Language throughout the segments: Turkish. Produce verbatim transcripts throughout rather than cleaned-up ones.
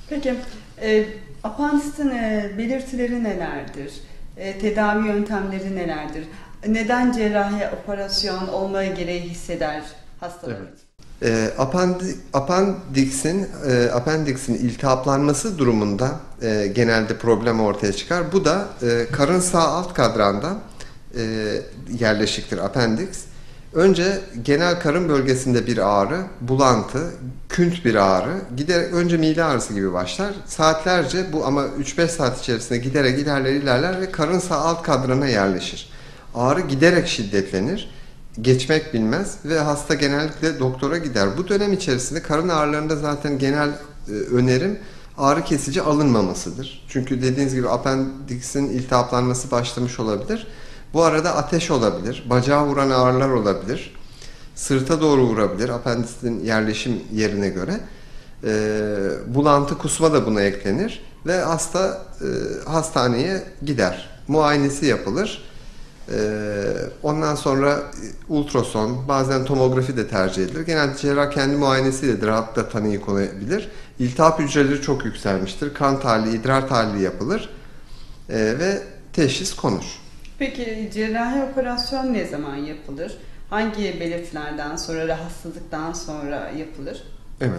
Peki, e, apandisin e, belirtileri nelerdir? E, tedavi yöntemleri nelerdir? Neden cerrahi operasyon olma gereği hisseder hastalar? Evet. E, apandi, apandiksin, e, apandiksin iltihaplanması durumunda e, genelde problem ortaya çıkar. Bu da e, karın sağ alt kadranda e, yerleşiktir apendiks. Önce genel karın bölgesinde bir ağrı, bulantı, künt bir ağrı, giderek önce mide ağrısı gibi başlar. Saatlerce bu ama üç beş saat içerisinde giderek ilerler ilerler ve karın sağ alt kadrana yerleşir. Ağrı giderek şiddetlenir, geçmek bilmez ve hasta genellikle doktora gider. Bu dönem içerisinde karın ağrılarında zaten genel e, önerim ağrı kesici alınmamasıdır. Çünkü dediğiniz gibi apendiksin iltihaplanması başlamış olabilir. Bu arada ateş olabilir, bacağa vuran ağrılar olabilir, sırta doğru vurabilir apendisin yerleşim yerine göre. E, bulantı, kusma da buna eklenir ve hasta e, hastaneye gider. Muayenesi yapılır. Ee, ondan sonra ultrason, bazen tomografi de tercih edilir. Genelde cerrah kendi muayenesiyle rahatlıkla tanıyı konabilir. İltihap hücreleri çok yükselmiştir. Kan tahlili, idrar tahlili yapılır ee, ve teşhis konur. Peki cerrahi operasyon ne zaman yapılır? Hangi belirtilerden sonra, rahatsızlıktan sonra yapılır? Evet.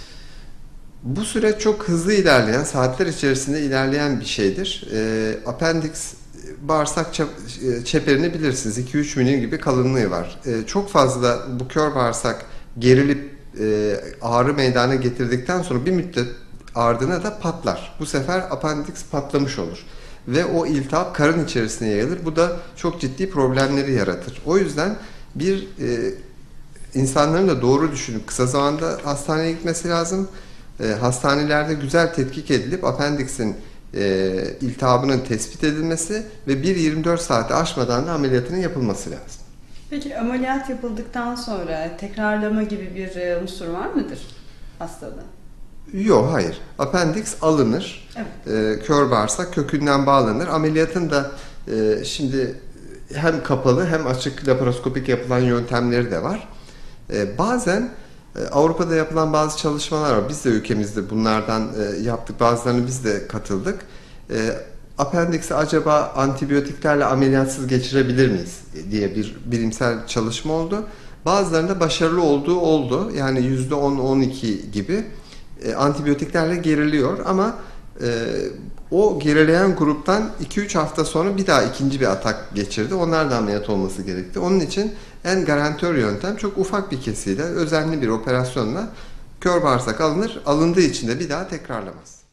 Bu süreç çok hızlı ilerleyen, saatler içerisinde ilerleyen bir şeydir. Ee, Appendix bağırsak çeperini bilirsiniz. iki üç milim gibi kalınlığı var. Ee, çok fazla bu kör bağırsak gerilip e, ağrı meydana getirdikten sonra bir müddet ardına da patlar. Bu sefer appendix patlamış olur. Ve o iltihap karın içerisine yayılır. Bu da çok ciddi problemleri yaratır. O yüzden bir e, insanların da doğru düşünüp kısa zamanda hastaneye gitmesi lazım. E, hastanelerde güzel tetkik edilip apendiksin e, iltihabının tespit edilmesi ve bir yirmi dört saati aşmadan da ameliyatının yapılması lazım. Peki ameliyat yapıldıktan sonra tekrarlama gibi bir e, unsur var mıdır hastada? Yok, hayır. Apendiks alınır. Evet. E, kör bağırsak kökünden bağlanır. Ameliyatın da e, şimdi hem kapalı hem açık laparoskopik yapılan yöntemleri de var. E, bazen Avrupa'da yapılan bazı çalışmalar var. Biz de ülkemizde bunlardan e, yaptık. Bazılarını biz de katıldık. E, Apendiksi acaba antibiyotiklerle ameliyatsız geçirebilir miyiz diye bir bilimsel çalışma oldu. Bazılarında başarılı olduğu oldu. Yani yüzde on on iki gibi e, antibiyotiklerle geriliyor ama e, o gerileyen gruptan iki üç hafta sonra bir daha ikinci bir atak geçirdi. Onlar da ameliyat olması gerekti. Onun için en garantör yöntem çok ufak bir kesiyle, özenli bir operasyonla kör bağırsak alınır. Alındığı için de bir daha tekrarlamaz.